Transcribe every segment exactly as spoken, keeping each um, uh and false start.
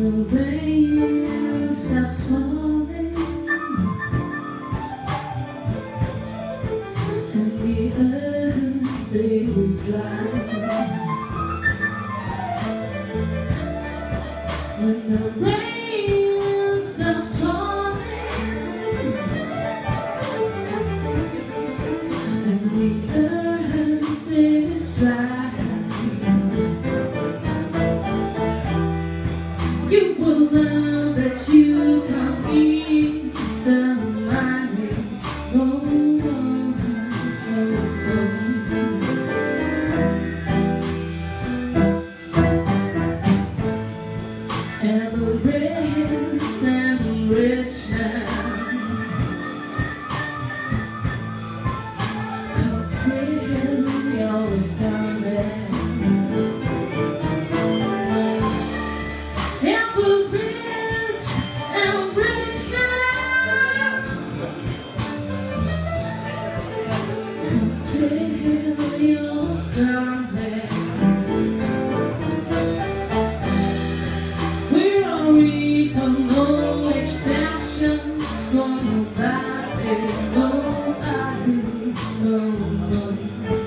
the rain stops falling and the earth is dry, when the rain stops falling and the earth is dry, you will know that you can't eat the money. No, no, no, no. Avarice and richness come fill your stomach. Avarice and richness come fill your stomach. We're all equal, no exception for nobody, nobody, nobody.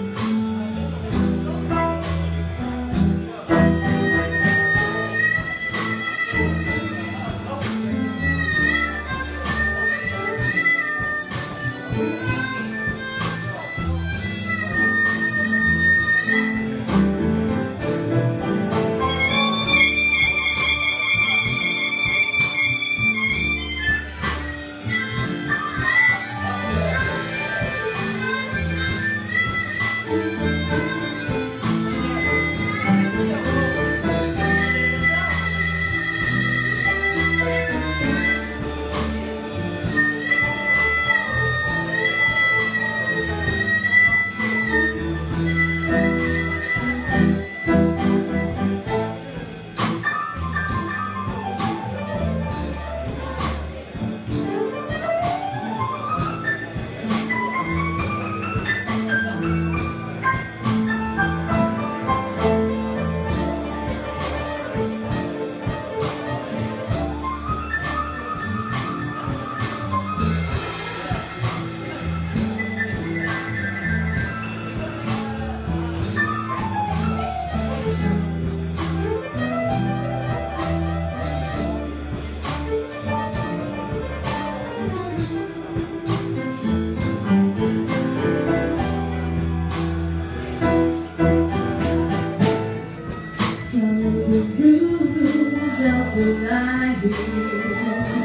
The rules of the life.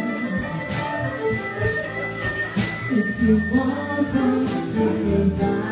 If you want to survive,